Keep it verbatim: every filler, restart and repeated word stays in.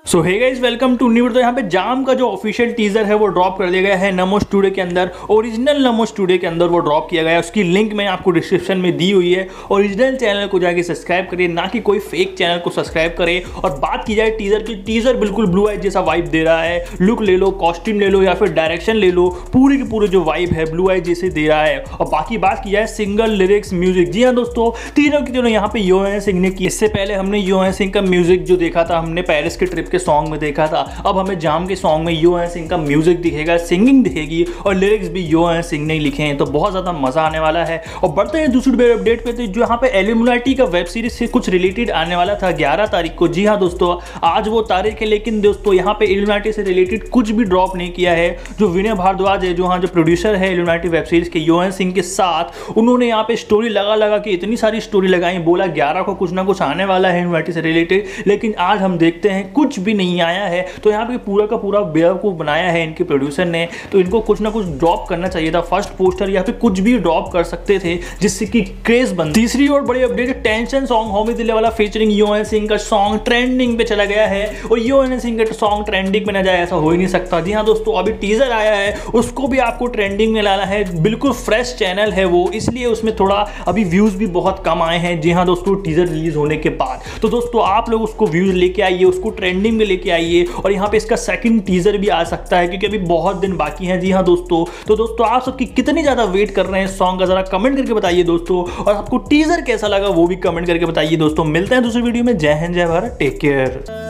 So hey guys welcome to new. तो यहाँ पे जाम का जो ऑफिशियल टीजर है वो ड्रॉप कर दिया गया है नमो स्टूडियो के अंदर। ओरिजिनल नमो स्टूडियो के अंदर वो ड्रॉप किया गया है। उसकी लिंक मैं आपको डिस्क्रिप्शन में दी हुई है। ओरिजिनल चैनल को जाके सब्सक्राइब करिए, ना कि कोई फेक चैनल को सब्सक्राइब करे। और बात की जाए टीजर की, टीजर बिल्कुल ब्लू आइज जैसा वाइब दे रहा है। लुक ले लो, कॉस्ट्यूम ले लो या फिर डायरेक्शन ले लो, पूरे के पूरे जो वाइब है ब्लू आइज जैसे दे रहा है। और बाकी बात की जाए सिंगल लिरिक्स म्यूजिक, जी हाँ दोस्तों, तीनों की तीनों यहाँ पे योएन सिंह ने की। इससे पहले हमने योएन सिंह का म्यूजिक जो देखा था, हमने पेरिस के ट्रिप के सॉन्ग में देखा था। अब हमें जाम के सॉन्ग में योएन सिंह का म्यूजिक दिखेगा, सिंगिंग दिखेगी और लिरिक्स भी योएन सिंह ने लिखे हैं। तो बहुत ज्यादा मजा आने वाला है। और बढ़ते हैं दूसरी बड़े अपडेट पे, तो जो यहाँ पे इल्यूमिनाटी का वेब सीरीज से कुछ रिलेटेड आने वाला था ग्यारह तारीख को। जी हाँ दोस्तों, आज वो तारीख है, लेकिन दोस्तों यहाँ पे इल्यूमिनाटी से रिलेटेड कुछ भी ड्रॉप नहीं किया है। जो विनय भारद्वाज है, जो हाँ जो प्रोड्यूसर है इल्यूमिनाटी वेब सीरीज के योएन सिंह के साथ, उन्होंने यहाँ पे स्टोरी लगा लगा के इतनी सारी स्टोरी लगाई, बोला ग्यारह को कुछ ना कुछ आने वाला है इल्यूमिनाटी से रिलेटेड। लेकिन आज हम देखते हैं कुछ भी नहीं आया है। तो यहाँ पे पूरा का पूरा बेवकूफ बनाया है इनके प्रोड्यूसर ने। तो इनको कुछ ना कुछ ड्रॉप करना चाहिए था, फर्स्ट पोस्टर या फिर कुछ भी ड्रॉप कर सकते थे जिससे कि क्रेज बन। तीसरी और बड़ी अपडेट, टेंशन सॉन्ग होमी दिले वाला फीचरिंग योएन सिंह का सॉन्ग ट्रेंडिंग पे चला गया है। और योएन सिंह का सॉन्ग ट्रेंडिंग में ना जाए ऐसा हो ही नहीं सकता। जी हाँ दोस्तों, अभी टीजर आया है, उसको भी आपको ट्रेंडिंग में लाना है। बिल्कुल फ्रेश चैनल है वो, इसलिए उसमें थोड़ा अभी व्यूज भी बहुत कम आए हैं। जी हाँ दोस्तों, टीजर रिलीज होने के बाद। तो दोस्तों आप लोग उसको व्यूज लेके आइए, उसको ट्रेंडिंग में लेके आइए। और यहाँ पे इसका सेकंड टीजर भी आ सकता है, क्योंकि अभी बहुत दिन बाकी हैं। जी हाँ दोस्तों, तो दोस्तों आप सबकी कितनी ज्यादा वेट कर रहे हैं सॉन्ग का, जरा कमेंट करके बताइए दोस्तों। और आपको टीजर कैसा लगा वो भी कमेंट करके बताइए दोस्तों। मिलते हैं दूसरी वीडियो में। जय हिंद, जय भारत, टेक केयर।